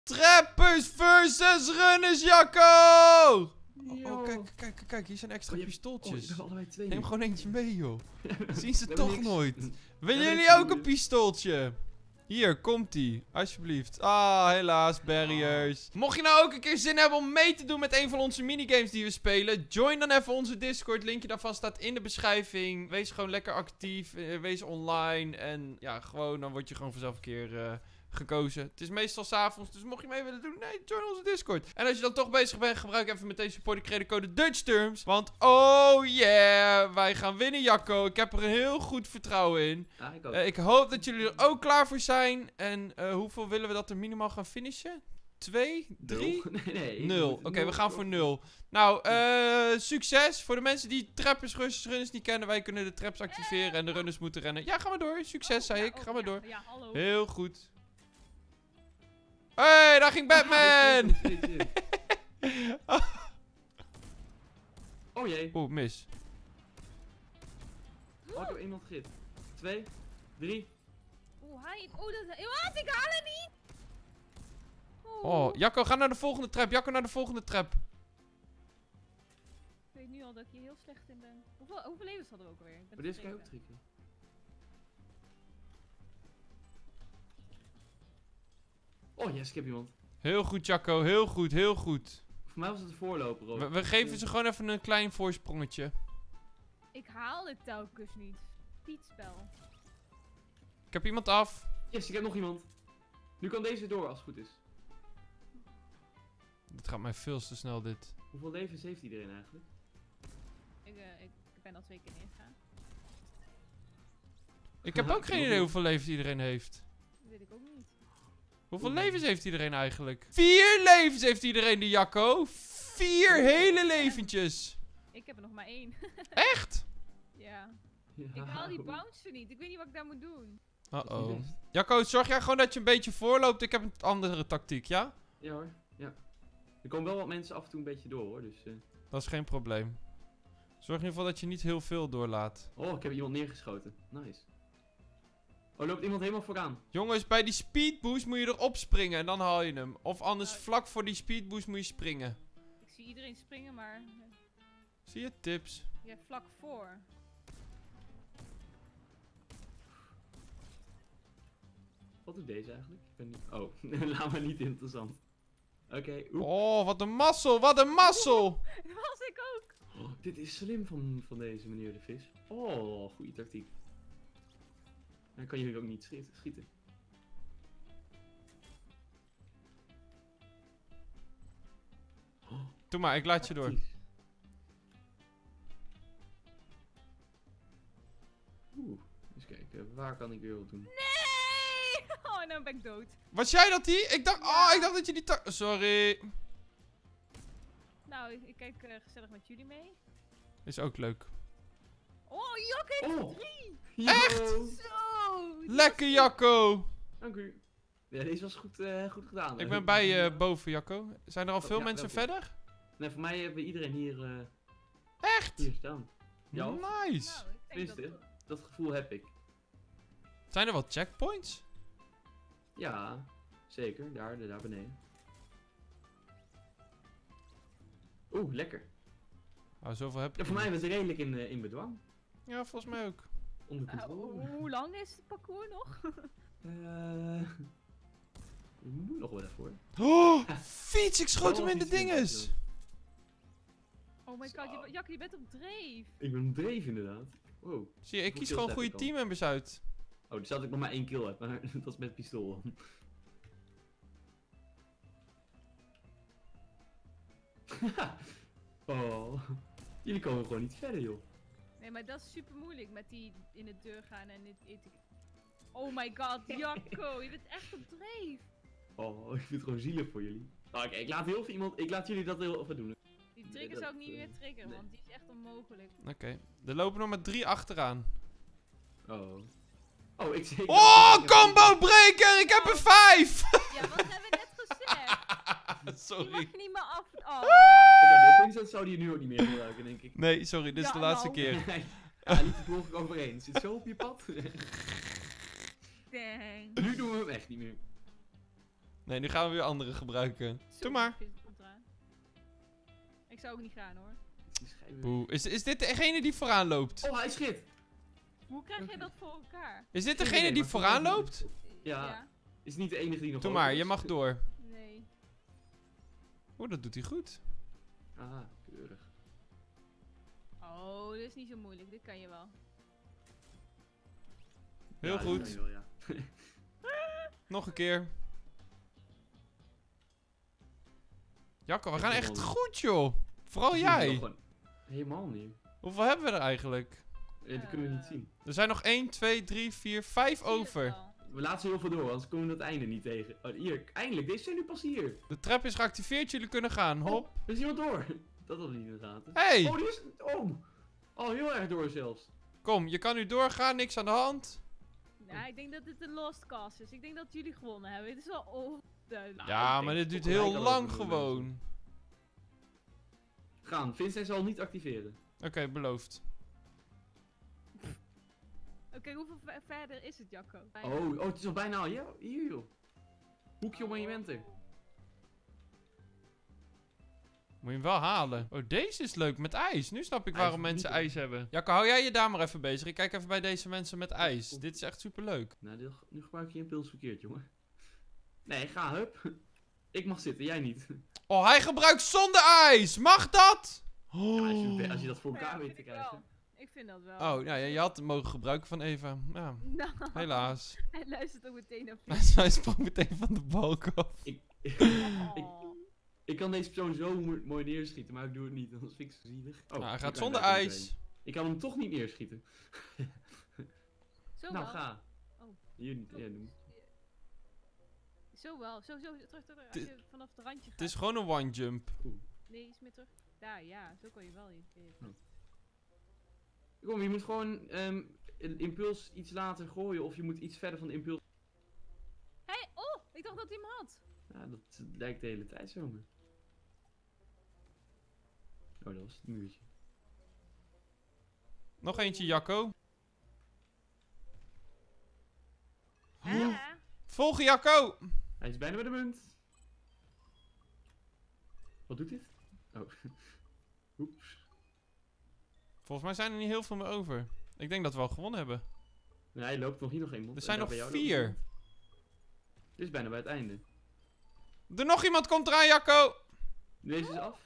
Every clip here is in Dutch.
Trappers versus runners, Jacco! Oh, kijk, hier zijn extra pistooltjes. Neem gewoon eentje mee, joh. Zien ze toch nooit. Willen jullie ook een pistooltje? Hier, komt-ie. Alsjeblieft. Ah, helaas, barriers. Mocht je nou ook een keer zin hebben om mee te doen met een van onze minigames die we spelen, join dan even onze Discord. Linkje daarvan staat in de beschrijving. Wees gewoon lekker actief. Wees online. En ja, gewoon, dan word je gewoon vanzelf een keer gekozen. Het is meestal 's avonds, dus mocht je mee willen doen, nee, join onze Discord. En als je dan toch bezig bent, gebruik even meteen supporting creditcode DutchTerms. Want oh yeah, wij gaan winnen, Jacco. Ik heb er een heel goed vertrouwen in. Ja, ik hoop dat jullie er ook klaar voor zijn. En hoeveel willen we dat er minimaal gaan finishen? 2? 3? Nee. 0. Oké, we gaan voor 0. Nou, succes. Voor de mensen die trappers, runners niet kennen. Wij kunnen de traps activeren en de runners moeten rennen. Ja, ga maar door. Succes, zei ik. Ga maar door. Ja, hallo. Heel goed. Hey, daar ging Batman! Oh jee. Oeh, mis. Oh, ik heb iemand gehit. 2, 3. Oeh, hij... Oh, dat... Wat? Ik haal het niet! Oh, Jacco, ga naar de volgende trap. Jacco, naar de volgende trap. Ik weet nu al dat ik hier heel slecht in ben. Hoeveel levens hadden we ook alweer? Maar deze kan je ook tricken. Oh yes, ik heb iemand. Heel goed, Jacco. Heel goed, heel goed. Voor mij was het de voorloper ook. We geven ze gewoon even een klein voorsprongetje. Ik haal het telkens niet. Pietspel. Ik heb iemand af. Yes, ik heb nog iemand. Nu kan deze door als het goed is. Dit gaat mij veel te snel, dit. Hoeveel levens heeft iedereen eigenlijk? Ik ben al 2 keer neergegaan. Ik heb ook geen idee hoeveel levens iedereen heeft. Dat weet ik ook niet. Hoeveel levens heeft iedereen eigenlijk? 4 levens heeft iedereen, de Jacco. 4 hele leventjes. Ik heb er nog maar 1. Echt? Ja. Ik haal die bouncer niet. Ik weet niet wat ik daar moet doen. Uh-oh. Jacco, zorg jij gewoon dat je een beetje voorloopt. Ik heb een andere tactiek, ja? Ja hoor, ja. Er komen wel wat mensen af en toe een beetje door hoor, dus... Dat is geen probleem. Zorg in ieder geval dat je niet heel veel doorlaat. Oh, ik heb iemand neergeschoten. Nice. Oh, loopt iemand helemaal vooraan. Jongens, bij die speedboost moet je erop springen en dan haal je hem. Of anders vlak voor die speedboost moet je springen. Ik zie iedereen springen, maar... Zie je tips? Ja, vlak voor. Wat doet deze eigenlijk? Ik ben niet... Oh, laat maar niet interessant. Oké, Oh, wat een mazzel, wat een mazzel! Dat was ik ook. Oh, dit is slim van deze meneer de vis. Oh, goede tactiek. Dan kan jullie ook niet schieten. Doe maar, ik laat je door. Oeh, eens kijken. Waar kan ik weer wat doen? Nee! Oh, nou ben ik dood. Was jij dat die? Ik dacht, Ja. oh, ik dacht dat je die Sorry. Nou, ik kijk gezellig met jullie mee. Is ook leuk. Oh, Jok heeft Oh. 3! Echt? Zo! Lekker, Jacco! Dank u. Ja, deze was goed gedaan. Ik ben bij je boven, Jacco. Zijn er al veel ja, mensen welkom. verder? Nee, voor mij hebben iedereen hier Echt? staan. Ja, Nice. Nou, ik denk tenminste, dat gevoel heb ik. Zijn er wel checkpoints? Ja, zeker. Daar beneden. Oeh, lekker. Oh, zoveel heb Ja, ik voor mij niet. was het redelijk in bedwang. Ja, volgens mij ook. Onder controle. Hoe lang is het parcours nog? Je moet nog wel even hoor. Oh, fiets! Ik schoot Wel hem in de iets in dinges! Oh my god, Zo. Jak, je bent op dreef. Ik ben dreef inderdaad. Wow. Zie je, ik Hoeveel kies kills gewoon heb goede ik al? teammembers uit. Oh, dus dat ik nog maar 1 kill heb, maar dat is met pistool. Oh. Jullie komen gewoon niet verder, joh. Nee, maar dat is super moeilijk met die in de deur gaan en dit. Oh my god, Jacco, je bent echt op dreef. Oh, ik vind het gewoon zielig voor jullie. Oh, oké, ik laat jullie dat heel even doen. Die trigger zou ik niet meer triggeren, nee. want die is echt onmogelijk. Oké. Er lopen nog maar 3 achteraan. Oh. Oh, ik zeg... Oh, combo breaker! Ik heb er 5! Ja, wat hebben we net gezegd? Die Sorry. mag niet meer af. Oh. Oké, de Vincent zou die nu ook niet meer gebruiken, denk ik. Nee, sorry, dit is Ja, de laatste nou. keer. Ja, liep de volgende overheen. Zit zo op je pad. Dang. Nu doen we hem echt niet meer. Nee, nu gaan we weer andere gebruiken. Zo, Doe maar. ik vind het komt eraan. Ik zou ook niet gaan hoor. Die schijven. Oeh, is dit degene die vooraan loopt? Oh, hij schiet. Hoe krijg je dat voor elkaar? Is dit Geen degene idee, die maar vooraan vooral- loopt? Ja, is niet de enige die nog Doe open maar, is. je mag door. Nee. Oeh, dat doet hij goed. Ah, keurig. Oh, dit is niet zo moeilijk. Dit kan je wel. Heel Ja, goed. dat kan je wel, ja. Nog een keer. Jacco, we gaan Helemaal echt niet. goed, joh. Vooral Die zien we jij. nog gewoon- Helemaal niet. Hoeveel hebben we er eigenlijk? Dat kunnen we niet zien. Er zijn nog 1, 2, 3, 4, 5 Zie je het over. wel? We laten ze heel veel door, anders komen we dat einde niet tegen. Oh, hier, eindelijk. Deze zijn nu pas hier. De trap is geactiveerd, jullie kunnen gaan. Hop. Oh, er is iemand door. Dat hadden we niet in de gaten. Hey, Oh, die is... Oh. Oh, heel erg door zelfs. kom, je kan nu doorgaan, niks aan de hand. Nou, ik denk dat dit een lost cast is. Ik denk dat jullie gewonnen hebben. Het is wel onduidelijk. Ja, ik maar denk dit duurt toch heel gelijk lang al over gewoon. Gaan, Vincent zal niet activeren. Oké, beloofd. Oké, hoeveel verder is het, Jacco? Oh, het is al bijna al. Ja, hier joh. Hoekje monumenten. Moet je hem wel halen. Oh, deze is leuk met ijs. Nu snap ik Ijs waarom is mensen niet ijs hebben. Jacco, hou jij je daar maar even bezig. Ik kijk even bij deze mensen met ijs. goed. Dit is echt super leuk. Nou, nu gebruik je je impuls verkeerd, jongen. Nee, ga, hup. Ik mag zitten, jij niet. Oh, hij gebruikt zonder ijs. Mag dat? Ja, Oh, als je dat voor elkaar Ja, weet vind te ik wel. krijgen. Ik vind dat wel. oh nou ja, je had het mogen gebruiken van Eva. Ja, Nou, helaas. hij luistert ook meteen naar Hij sprong meteen van de balk af. Oh. Ik kan deze persoon zo mooi neerschieten, maar ik doe het niet, anders vind ik het zo zielig. Oh, Nou, hij ik gaat ben zonder daar ijs. meteen. Ik kan hem toch niet neerschieten. Zo Nou, wel. ga. Oh. Hier niet, ja, doen. Zo wel. Zo, terug. Als Dit- je vanaf het randje gaat. Het is gewoon een one jump. Nee, iets meer terug. Daar, ja. Zo kan je wel. Kom, je moet gewoon een impuls iets later gooien of je moet iets verder van de impuls. Hé, oh! Ik dacht dat hij hem had. Ja, dat lijkt de hele tijd zo. Maar... Oh, dat was het muurtje. Nog eentje, Jacco. Ja. Volg Jacco. Hij is bijna bij de munt. Wat doet dit? Oh. Oeps. Volgens mij zijn er niet heel veel meer over. Ik denk dat we al gewonnen hebben. Nee, hij loopt nog hier nog iemand. Er zijn En nog daar bij jou 4. loopt iemand. Dit is bijna bij het einde. Er nog iemand komt eraan, Jacco. Deze is af.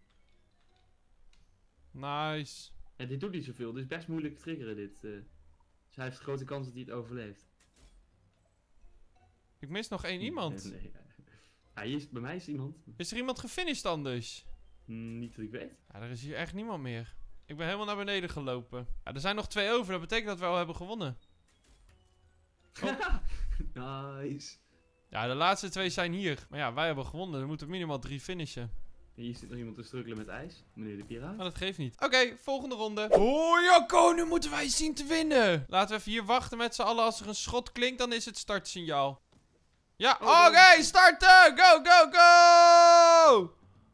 Nice. Ja, dit doet niet zoveel. Dit is best moeilijk te triggeren dit. Dus hij heeft grote kans dat hij het overleeft. Ik mis nog 1 iemand. Nee. Ja, hier is, bij mij is iemand. Is er iemand gefinished anders? Niet dat ik weet. Ja, er is hier echt niemand meer. Ik ben helemaal naar beneden gelopen. Ja, er zijn nog 2 over. Dat betekent dat we al hebben gewonnen. Nice. Ja, de laatste 2 zijn hier. Maar ja, wij hebben gewonnen. Er moeten minimaal 3 finishen. En hier zit nog iemand te struggelen met ijs. Meneer de piraat. Maar dat geeft niet. Oké, volgende ronde. Oh, Jacco, nu moeten wij zien te winnen. Laten we even hier wachten met z'n allen. Als er een schot klinkt, dan is het startsignaal. Ja, Oh, oké, starten! Go, go, go!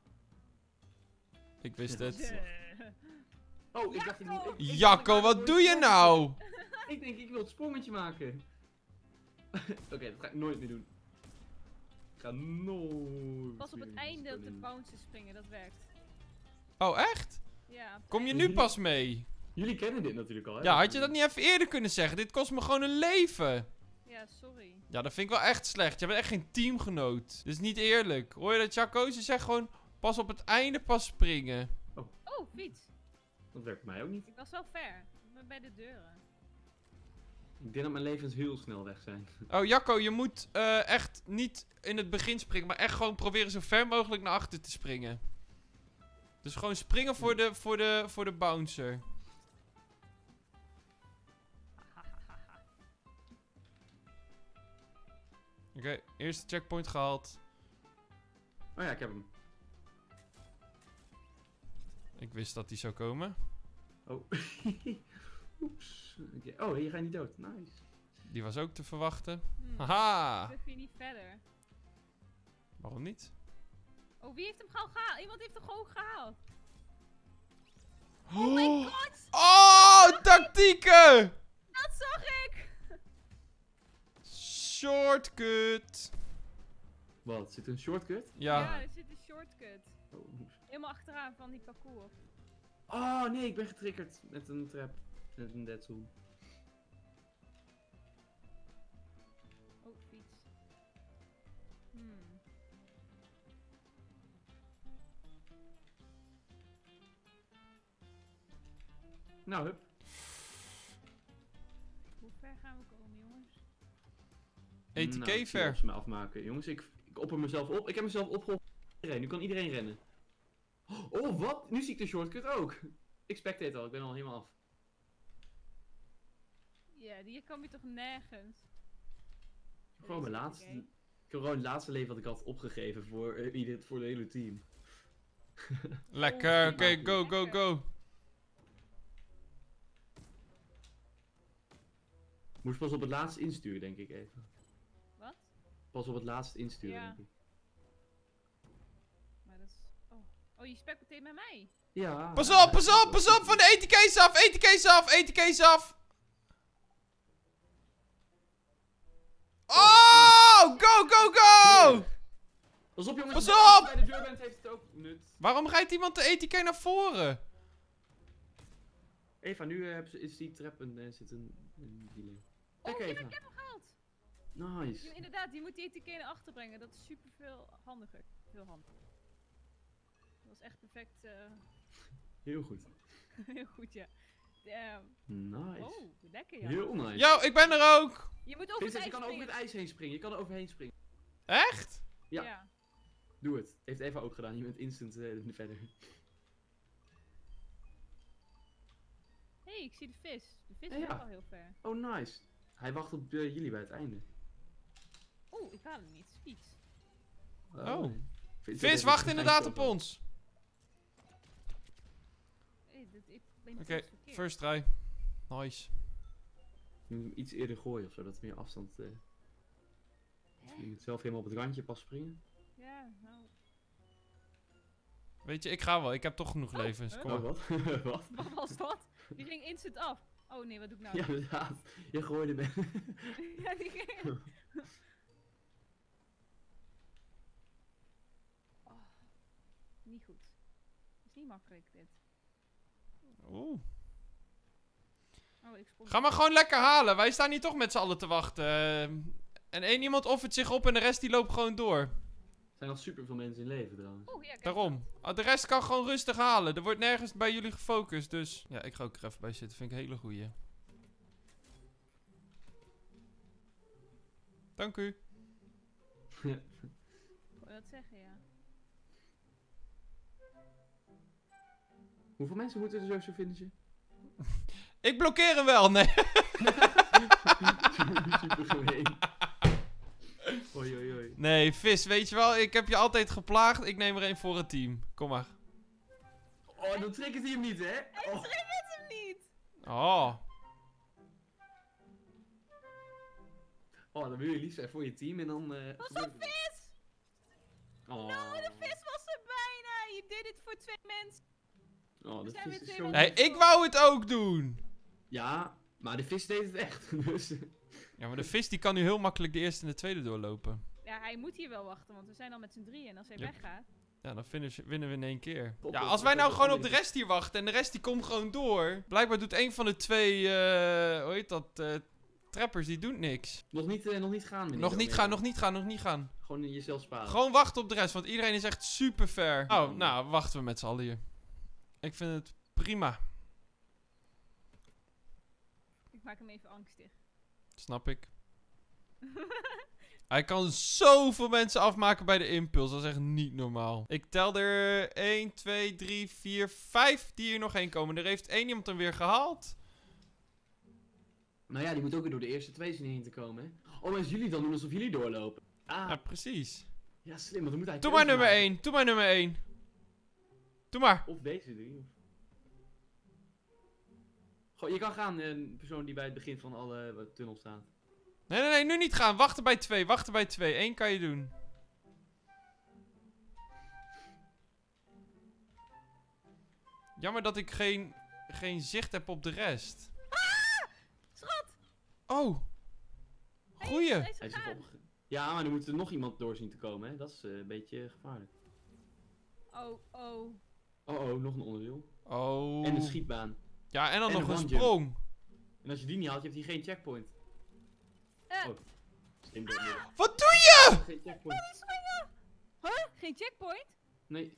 Ik wist het. Oh, ik dacht ik moet... Jacco, wat doe je nou? Ik denk ik wil het sprongetje maken. Oké, dat ga ik nooit meer doen. Ik ga nooit Pas op het meer einde op de springen. bounces springen, dat werkt. Oh, echt? Ja. Kom je nu pas mee? Jullie kennen dit natuurlijk al, hè? Ja, had je dat niet even eerder kunnen zeggen? Dit kost me gewoon een leven. Ja, sorry. Ja, dat vind ik wel echt slecht. Je bent echt geen teamgenoot. Dit is niet eerlijk. Hoor je dat, Jacco? Ze zegt gewoon, pas op het einde pas springen. Oh, fiets. Dat werkt voor mij ook niet. Ik was wel ver. Ik ben bij de deuren. Ik denk dat mijn levens heel snel weg zijn. Oh, Jacco, je moet echt niet in het begin springen, maar echt gewoon proberen zo ver mogelijk naar achter te springen. Dus gewoon springen voor de bouncer. Oké, eerste checkpoint gehaald. Oh ja, ik heb hem. Ik wist dat die zou komen. Oh. Oeps. Oké. Oh, hier ga je niet dood. Nice. Die was ook te verwachten. Hm. Haha! Ik hier niet verder. Waarom niet? Oh, wie heeft hem gauw gehaald? Iemand heeft hem gewoon gehaald. Oh my god! Oh, tactieken! Dat zag ik! Shortcut. Wat? Zit er een shortcut? Ja, er zit een shortcut. Oh. Helemaal achteraan van die parcours. Oh nee, ik ben getriggerd met een trap. Met een dead zone. Oh, fiets. Nou, hup. Hoe ver gaan we komen, jongens? ETK Nou, ver. Ik me afmaken. Jongens, ik opper mezelf op. Ik heb mezelf opgeholpen. Nu kan iedereen rennen. Oh, wat? Nu zie ik de shortcut ook. Ik spectate al, ik ben al helemaal af. Ja, die kan je toch nergens? Gewoon mijn laatste. Ik heb gewoon het laatste leven wat ik had opgegeven voor het hele team. Lekker, oké, go, go, go. Moest pas op het laatst insturen, denk ik even. Wat? Pas op het laatst insturen, Ja. denk ik. Maar dat is... Oh, je spekt meteen met mij. Ja. Pas op, pas op, pas op, van de ATK's af, ATK's af, ATK's af. Oh, go, go, go. Pas op jongens, Pas als op! je bij de deur bent heeft het ook nut. Waarom rijdt iemand de ATK naar voren? Eva, nu is die trap en zit een delay. Oh, Kijk ja, Eva. ik heb hem gehaald. Nice. Inderdaad, je moet die ETK naar achter brengen. Dat is super veel handiger. Veel handiger. Dat was echt perfect. Heel goed. Heel goed, ja. Damn. Nice. Oh, lekker ja. Heel nice. Yo, ik ben er ook. Je moet over Vincent, het je ijs kan over het springen. ijs heen springen. Je kan er overheen springen. Echt? Ja. Ja. Doe het. Heeft Eva ook gedaan. Je bent instant verder. Hé, ik zie de vis. De vis Ja, is ja. ook al heel ver. Oh nice. Hij wacht op jullie bij het einde. Oeh, ik haal hem niet. Fiets. Oh. nee. Vincent Vis heeft wacht een inderdaad fijn op foto. ons. Hey, ik ben Oké, niet verkeerd. first try. Nice. Je moet hem iets eerder gooien ofzo, dat meer afstand. Je moet zelf helemaal op het randje pas springen. Ja, nou. Weet je, ik ga wel. Ik heb toch genoeg Oh, levens. Kom Oh, maar. wat? Wat? Wat was dat? Die ging instant af. Oh nee, wat doe ik nou? Ja, inderdaad. Je gooide me. Ja, die ging... Oh, niet goed. Het is niet makkelijk dit. Oeh. Oh, ik sprong. Ga maar gewoon lekker halen. Wij staan hier toch met z'n allen te wachten. En één iemand offert zich op en de rest die loopt gewoon door. Er zijn nog super veel mensen in leven trouwens. Oeh, ja, kijk. Daarom. De rest kan gewoon rustig halen. Er wordt nergens bij jullie gefocust. Dus ja, ik ga ook er even bij zitten. Vind ik een hele goeie. Dank u. Ik wil dat zeggen, ja. Hoeveel mensen moeten er zo finishen? Ik blokkeer hem wel. Nee. Super gemeen. Oei, oei, oei. Nee, vis. Weet je wel, ik heb je altijd geplaagd. Ik neem er één voor het team. Kom maar. Oh, dan triggert hij hem niet, hè? Hij Oh. triggert hem niet! Oh. Oh, dan wil je lief zijn voor je team en dan... Was dat vis? Oh. Nou, de vis was er bijna! Je deed het voor 2 mensen. Oh, de zijn vis weer is twee zo... mensen. Hey, ik wou het ook doen. Ja, maar de vis deed het echt. Dus... Ja, maar de vis die kan nu heel makkelijk de eerste en de tweede doorlopen. Ja, hij moet hier wel wachten, want we zijn al met z'n drieën. En als hij Yep. weggaat... Ja, dan winnen we in één keer. Top, Ja, top, als wij top, nou top, gewoon top. op de rest hier wachten en de rest die komt gewoon door. Blijkbaar doet een van de twee, hoe heet dat, trappers, die doet niks. Nog niet gaan, meneer. Nog niet gaan, nog niet gaan, nog niet gaan. Gewoon jezelf sparen. Gewoon wachten op de rest, want iedereen is echt super ver. Oh, nou, wachten we met z'n allen hier. Ik vind het prima. Ik maak hem even angstig. Snap ik. Hij kan zoveel mensen afmaken bij de impuls. Dat is echt niet normaal. Ik tel er 1, 2, 3, 4, 5 die hier nog heen komen. Er heeft één iemand hem weer gehaald. Nou ja, die moet ook weer door de eerste 2 zien heen te komen, hè? Oh, maar als jullie dan doen alsof jullie doorlopen. Ah, Ja, precies. ja, slim, want dan moet hij Doe maar keuze nummer maken. 1. Doe maar nummer 1. Doe maar. Of deze 3. Goh, je kan gaan, een persoon die bij het begin van alle tunnels staat. Nee, nee, nee, nu niet gaan. Wachten bij 2. Wachten bij 2. 1 kan je doen. Jammer dat ik geen zicht heb op de rest. Schat! Oh. Goeie. Hij is Hij is gegaan. even opge... Ja, maar dan moet er nog iemand door zien te komen, hè. Dat is een beetje gevaarlijk. Oh. Oh, nog een onderdeel. Oh. En een schietbaan. Ja, en dan En nog een een one-jump. sprong. En als je die niet haalt, je hebt hier geen checkpoint. Oh. Slim door midden. Wat doe je? Geen checkpoint. Huh? Geen checkpoint? Nee.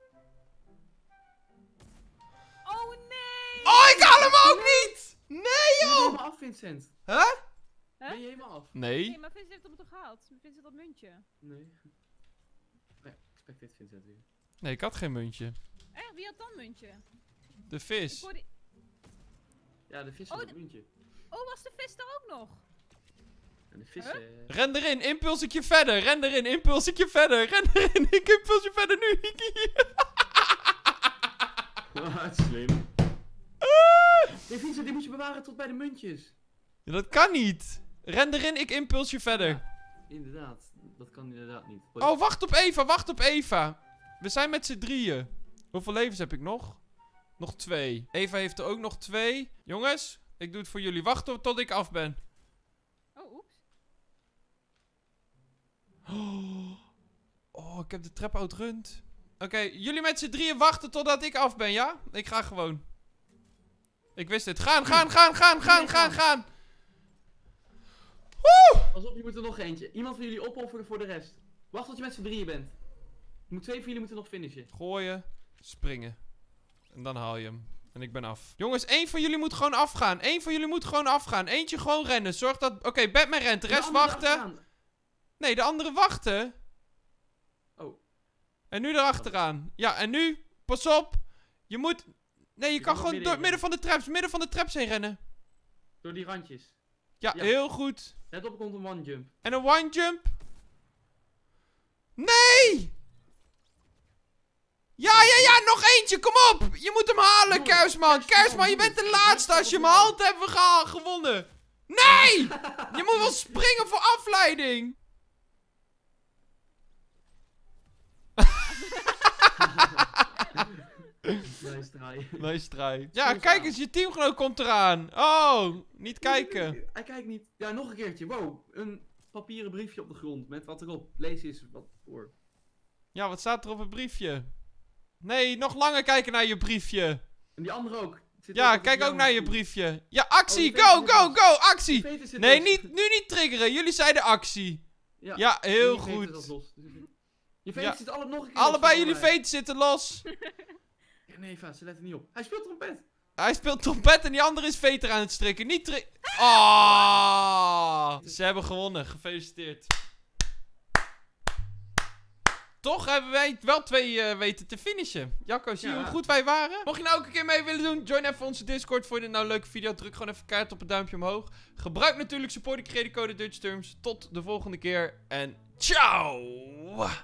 Oh nee! Oh, ik haal hem ook niet! Nee, Ben je joh! helemaal af, Vincent? Huh? Ben je helemaal af? Nee, Nee. maar Vincent heeft hem toch gehaald? Vincent dat muntje. Nee. Nee, expected Vincent weer. Nee, ik had geen muntje. Echt? Wie had dan muntje? De Ik vis. hoorde... Ja, de vis Oh, had een muntje. Oh, was de vis er ook nog? En de vis... Ren erin, impulsje verder. Ren erin, impulsje verder. Ren erin, ik impulsje verder nu. Wat slim. Nee, Vincent, die moet je bewaren tot bij de muntjes. Ja, dat kan niet. Ren erin, ik impulsje verder. Inderdaad, dat kan inderdaad niet. Oh, wacht op Eva, wacht op Eva. We zijn met z'n drieën. Hoeveel levens heb ik nog? Nog 2. Eva heeft er ook nog 2. Jongens, ik doe het voor jullie. Wacht tot ik af ben. Oh, oeps. Oh, ik heb de trap outrund. Oké, jullie met z'n drieën wachten totdat ik af ben, ja? Ik ga gewoon. Ik wist het. Gaan. Woe! Pas op, je moet er nog eentje. Iemand van jullie opofferen voor de rest. Wacht tot je met z'n drieën bent. 2 van jullie moeten nog finishen. Gooien, springen. En dan haal je hem. En ik ben af. Jongens, 1 van jullie moet gewoon afgaan. 1 van jullie moet gewoon afgaan. Eentje gewoon rennen. Zorg dat... Oké, Batman rent. De rest wachten. Nee, de anderen wachten. Oh. En nu erachteraan. Ja, en nu, pas op. Je moet... Nee, je kan gewoon door het midden van de traps heen rennen. Door die randjes. Ja, Ja. heel goed. Let op, er komt een one jump. En een one jump. Nee! Ja, nog eentje, kom op! Je moet hem halen, Kersman! Kersman, je bent de laatste! Als je hem haalt, hebben we gewonnen! Nee! Je moet wel springen voor afleiding! Nice try. Nice try. Ja, kijk eens, je teamgenoot komt eraan. Oh, niet kijken. Hij kijkt niet. Ja, nog een keertje. Wow, een papieren briefje op de grond met wat erop. Lees eens wat voor. Ja, wat staat er op het briefje? Nee, nog langer kijken naar je briefje. En die andere ook. Ja, kijk ook naar je briefje. Ja, actie, go, actie. Nee, nu niet triggeren. Jullie zeiden actie. Ja, heel goed. Je veten zit alle nog een keer. Allebei jullie veten zitten los. Ja, nee, Eva, ze letten niet op. Hij speelt trompet. Hij speelt trompet en die andere is veter aan het strikken. Niet Oh! Ze hebben gewonnen. Gefeliciteerd. Toch hebben wij wel 2 weten te finishen. Jacco, zie je hoe goed wij waren? Mocht je nou ook een keer mee willen doen, join even onze Discord. Vond je dit nou een leuke video? Druk gewoon even kaart op het duimpje omhoog. Gebruik natuurlijk supporting creditcode Dutch Terms. Tot de volgende keer en ciao!